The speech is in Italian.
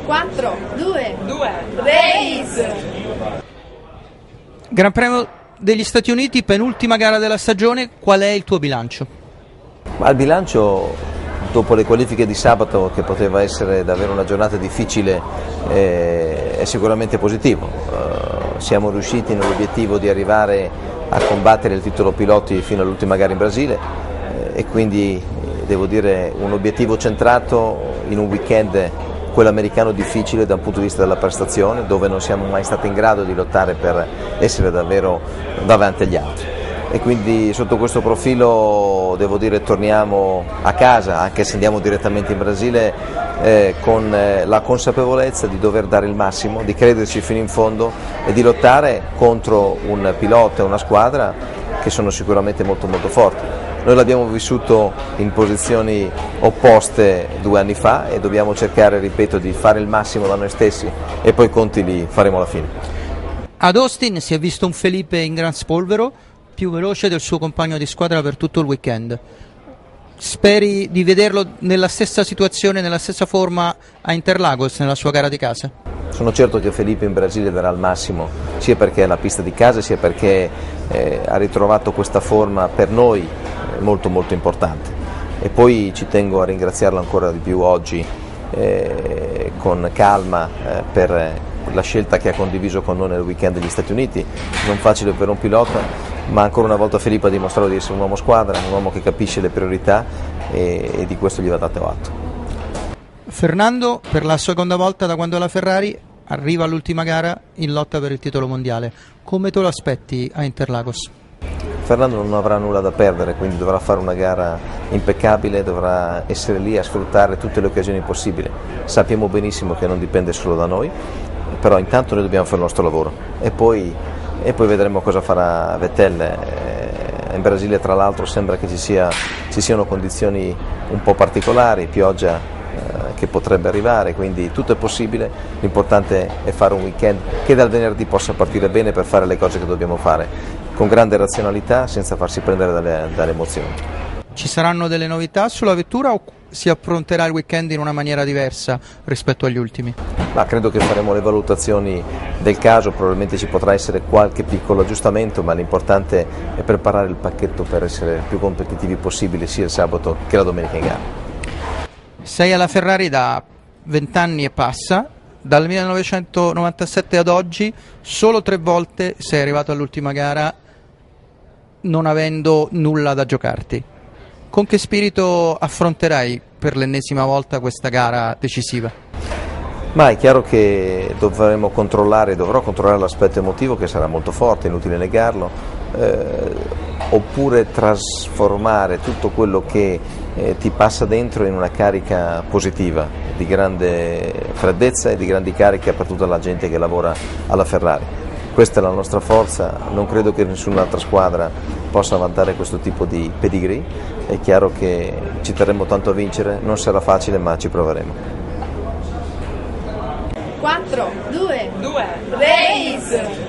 4, 2, race! Gran Premio degli Stati Uniti, penultima gara della stagione, qual è il tuo bilancio? Ma il bilancio, dopo le qualifiche di sabato, che poteva essere davvero una giornata difficile, è sicuramente positivo. Siamo riusciti nell'obiettivo di arrivare a combattere il titolo piloti fino all'ultima gara in Brasile e quindi devo dire un obiettivo centrato in un weekend, quello americano, difficile da un punto di vista della prestazione, dove non siamo mai stati in grado di lottare per essere davvero davanti agli altri. E quindi sotto questo profilo devo dire torniamo a casa, anche se andiamo direttamente in Brasile, con la consapevolezza di dover dare il massimo, di crederci fino in fondo e di lottare contro un pilota e una squadra che sono sicuramente molto molto forti. Noi l'abbiamo vissuto in posizioni opposte 2 anni fa e dobbiamo cercare, ripeto, di fare il massimo da noi stessi e poi i conti li faremo alla fine. Ad Austin si è visto un Felipe in gran spolvero, più veloce del suo compagno di squadra per tutto il weekend. Speri di vederlo nella stessa situazione, nella stessa forma a Interlagos, nella sua gara di casa? Sono certo che Felipe in Brasile darà il massimo, sia perché è la pista di casa, sia perché ha ritrovato questa forma per noi molto molto importante. E poi ci tengo a ringraziarlo ancora di più oggi con calma per la scelta che ha condiviso con noi nel weekend degli Stati Uniti. Non facile per un pilota, ma ancora una volta Felipe ha dimostrato di essere un uomo squadra, un uomo che capisce le priorità e di questo gli va dato atto. Fernando, per la seconda volta da quando la Ferrari arriva all'ultima gara in lotta per il titolo mondiale, come te lo aspetti a Interlagos? Fernando non avrà nulla da perdere, quindi dovrà fare una gara impeccabile, dovrà essere lì a sfruttare tutte le occasioni possibili. Sappiamo benissimo che non dipende solo da noi, però intanto noi dobbiamo fare il nostro lavoro e poi vedremo cosa farà Vettel. In Brasile tra l'altro sembra che ci siano condizioni un po' particolari, pioggia che potrebbe arrivare, quindi tutto è possibile, l'importante è fare un weekend che dal venerdì possa partire bene per fare le cose che dobbiamo fare, con grande razionalità, senza farsi prendere dalle emozioni. Ci saranno delle novità sulla vettura o si affronterà il weekend in una maniera diversa rispetto agli ultimi? Ma credo che faremo le valutazioni del caso, probabilmente ci potrà essere qualche piccolo aggiustamento, ma l'importante è preparare il pacchetto per essere più competitivi possibile sia il sabato che la domenica in gara. Sei alla Ferrari da 20 anni e passa, dal 1997 ad oggi solo 3 volte sei arrivato all'ultima gara non avendo nulla da giocarti. Con che spirito affronterai per l'ennesima volta questa gara decisiva? Ma è chiaro che dovrò controllare l'aspetto emotivo, che sarà molto forte, inutile negarlo, oppure trasformare tutto quello che ti passa dentro in una carica positiva, di grande freddezza e di grandi cariche per tutta la gente che lavora alla Ferrari. Questa è la nostra forza, non credo che nessun'altra squadra possa vantare questo tipo di pedigree. È chiaro che ci terremo tanto a vincere, non sarà facile ma ci proveremo. 4, 2, race!